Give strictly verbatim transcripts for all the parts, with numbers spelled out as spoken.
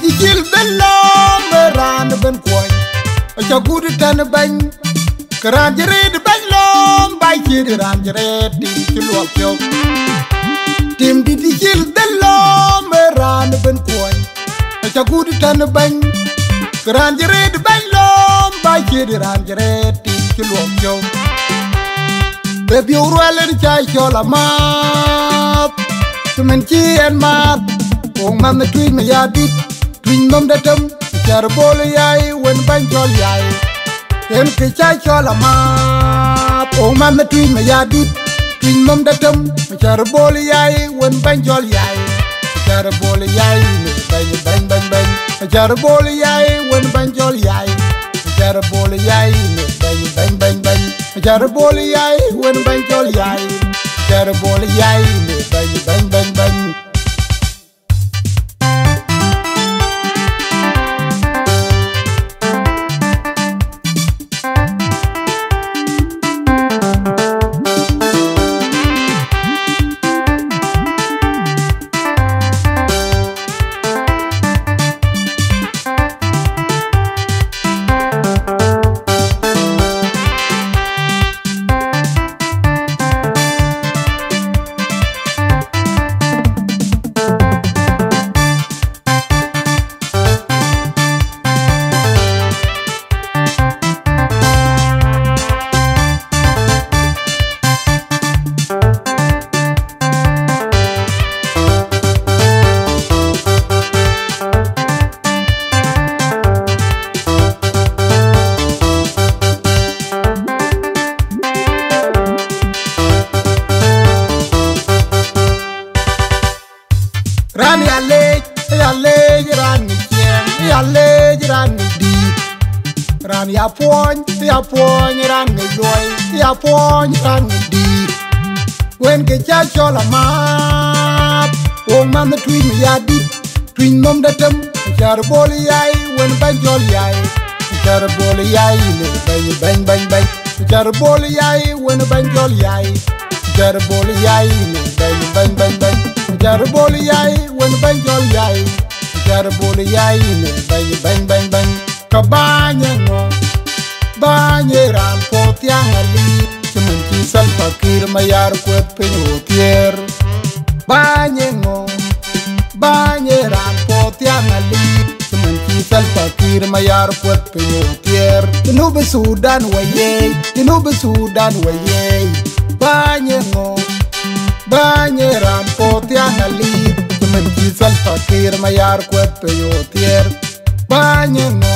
Timdit bello meran ben koy acha gudi tan bañ kran jere bello bay ci ran jere tim ci luok yow Timdit bello meran ben koy acha gudi tan bañ kran jere bello bay ci ran jere tim ci luok yow be biuru alen chay chola mat men ci en mat ong man na tui me ya dit twin mom da tam char bol yai wen ban jol yai en ke chay chola mat ong man na tui me ya dit twin mom da tam char bol yai wen ban jol yai char bol yai ne ban ban ban ban char bol yai wen ban jol yai char bol yai ne ban ban ban ban char bol yai wen ban jol yai char bol yai ne ban ban ban ban Rani alej, alej, rani kiem, alej, rani di. Rani apoñ, apoñ, rani loy, apoñ, rani di. Wen ke cha chola mat, ong man na twin me ya dit, twin mom da tam, char bol yai, wen ban jol yai, char bol yai ne bang bang bang bang, char bol yai, wen ban jol yai, char bol yai ne bang bang bang bang. Jar bol yai wen ban jol yai jar bol yai ne bang bang bang bang ka banya ngo banya ran potiang ali cuman kisal fakir mayar kwet penyotier banya ngo banya ran potiang ali cuman kisal fakir mayar kwet penyotier Junub Sudan waye Junub Sudan waye banya ngo banyeran potiang ali cuman kisal fakir mayar kwet peyotier banyengo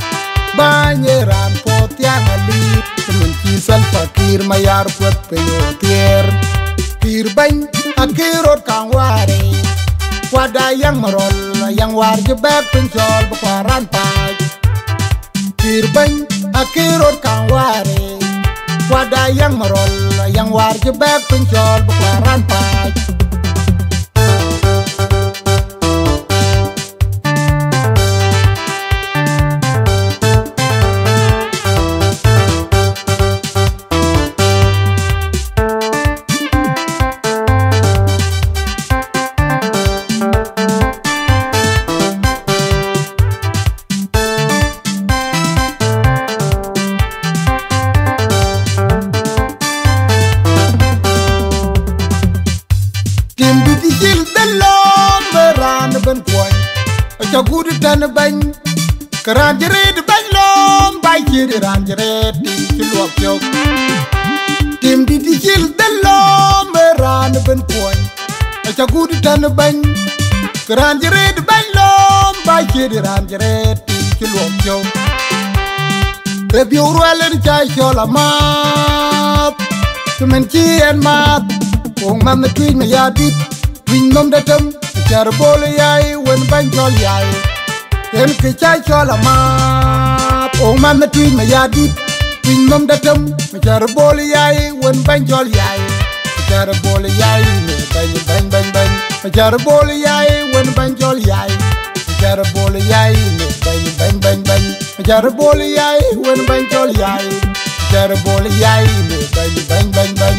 banyeran potiang ali cuman kisal fakir mayar kwet peyotier kir bany akirot kang ware wada yang marol yang war jebek pencol bakaran paj kir bany akirot kang ware wada yang marol yang war jebek pencol bakaran paj Timdit bello meran ben koy acha gudi tan bañ kran jere bañ lom bay ci ran jere tim ci luok yow Timdit bello meran ben koy acha gudi tan bañ kran jere bañ lom bay ci ran jere tim ci luok yow be biuru alen chay chola mat cuman ci en mat ong man na twin me ya dit twin mom da tam char bol yai wen ban jol yai en ke chay chola mat ong man na twin me ya dit twin mom da tam char bol yai wen ban jol yai char bol yai ne ban ban ban ban char bol yai wen ban jol yai char bol yai ne ban ban ban ban char bol yai wen ban jol yai char bol yai ne ban ban ban ban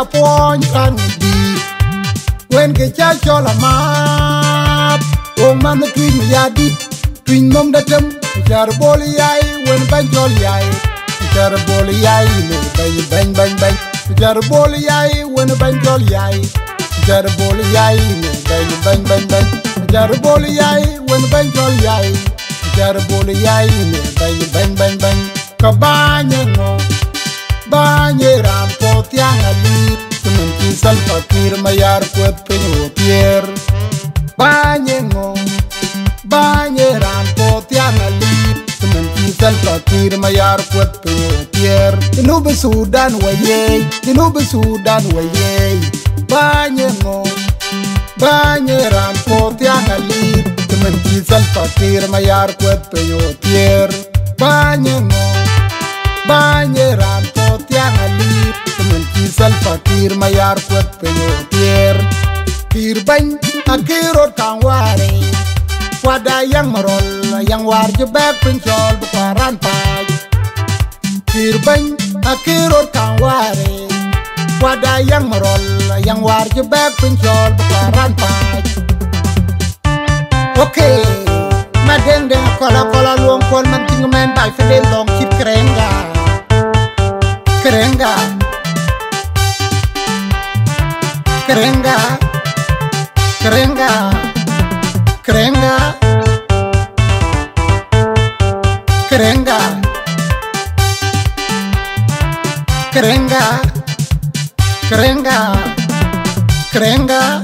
ya pon ran di wen ke cha chola ma o man twin ya di twin mom da tem jar bol yai wen ban jol yai jar bol yai ne bay ban ban ban jar bol yai wen ban jol yai jar bol yai ne bay ban ban ban jar bol yai wen ban jol yai jar bol yai ne bay ban ban ban ka banye no banye ram pot yang ali tumen kisal fakir mayar kwet penyo pier banye no banye ram pot yang ali tumen kisal fakir mayar kwet penyo pier inu be Sudan waye inu be Sudan waye banye no banye ram pot yang ali tumen kisal fakir mayar kwet penyo pier banye no banye ram pot yang ali tumen kisal fakir mayar kwet penyo pier kir bany akirot kang ware wada yang marol yang war jebek pencol bukaran paj kir bany akirot kang ware wada yang marol yang war jebek pencol bukaran paj okay Madengdeng kola kola luong kol man ting men bai fedel long kip kerenga kerenga kerenga kerenga kerenga kerenga kerenga kerenga kerenga